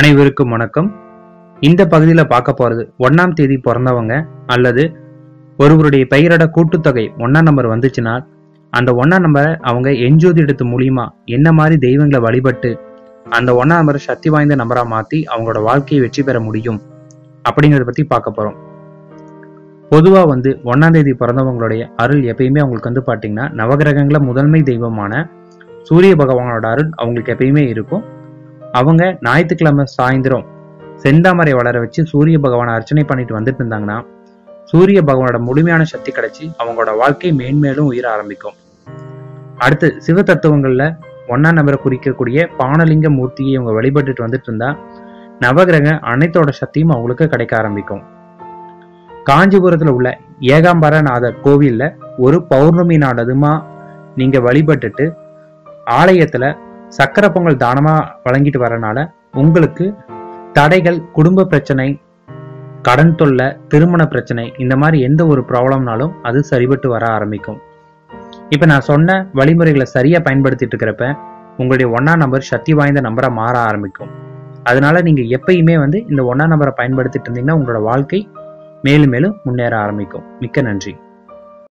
அனைவருக்கும் வணக்கம். இந்த பகுதியில் பார்க்க போறது 1ஆம் தேதி பிறந்தவங்க அல்லது ஒருவருடைய பெயரோட கூட்டுத்தொகை 1ஆம் நம்பர் வந்துச்சுன்னா அந்த 1ஆம் நம்பரை அவங்க எண்ஜோதிடத்து மூலியமா என்ன மாதிரி தெய்வங்களை வழிபட்டு அந்த 1ஆம் நம்பரை சக்தி வாய்ந்த நம்பரா மாத்தி அவங்களோட வாழ்க்கையை வெற்றி பெற முடியும் அப்படிங்கறத பத்தி பார்க்க போறோம். பொதுவா 1ஆம் தேதி பிறந்தவங்களுடைய அருள் எப்பயுமே அவங்களுக்கு பாத்தீங்கன்னா நவகிரகங்கள முதன்மை தெய்வமான சூரிய பகவானோட அருள் அவங்களுக்கு எப்பயுமே இருக்கும். அவங்க ஞாயிற்றுக்கிழமை சாயந்தரம் செந்தாமரை வளர வச்சு சூரிய பகவானை அர்ச்சனை பண்ணிட்டு வந்துட்டு இருந்தாங்கன்னா சூரிய பகவானோட முழுமையான சக்தி கிடைச்சி அவங்களோட வாழ்க்கை மேன்மேலும் உயிர ஆரம்பிக்கும். அடுத்து சிவ தத்துவங்கள்ல 1ஆம் நம்பரை குறிக்கக்கூடிய பானலிங்க மூர்த்தியை அவங்க வழிபட்டுட்டு வந்துட்டு இருந்தா நவகிரக அனைத்தோட சக்தியும் அவங்களுக்கு கிடைக்க ஆரம்பிக்கும். காஞ்சிபுரத்துல உள்ள ஏகாம்பரநாதர் கோவில்ல ஒரு பௌர்ணமி நாள் அதுமா நீங்க வழிபட்டுட்டு ஆலயத்துல சக்கரை பொங்கல் தானமா வழங்கிட்டு வரனால உங்களுக்கு தடைகள், குடும்ப பிரச்சனை, கடன் தொல்லை, திருமண பிரச்சனை இந்த மாதிரி எந்த ஒரு ப்ராப்ளம்னாலும் அது சரிபட்டு வர ஆரம்பிக்கும். இப்ப நான் சொன்ன வழிமுறைகளை சரியா பயன்படுத்திட்டு இருக்கிறப்ப உங்களுடைய 1ஆம் நம்பர் சக்தி வாய்ந்த நம்பரா மாற ஆரம்பிக்கும். அதனால நீங்க எப்பயுமே இந்த 1ஆம் நம்பரை பயன்படுத்திட்டு இருந்தீங்கன்னா உங்களோட வாழ்க்கை மேலும் மேலும் முன்னேற ஆரம்பிக்கும். மிக்க நன்றி.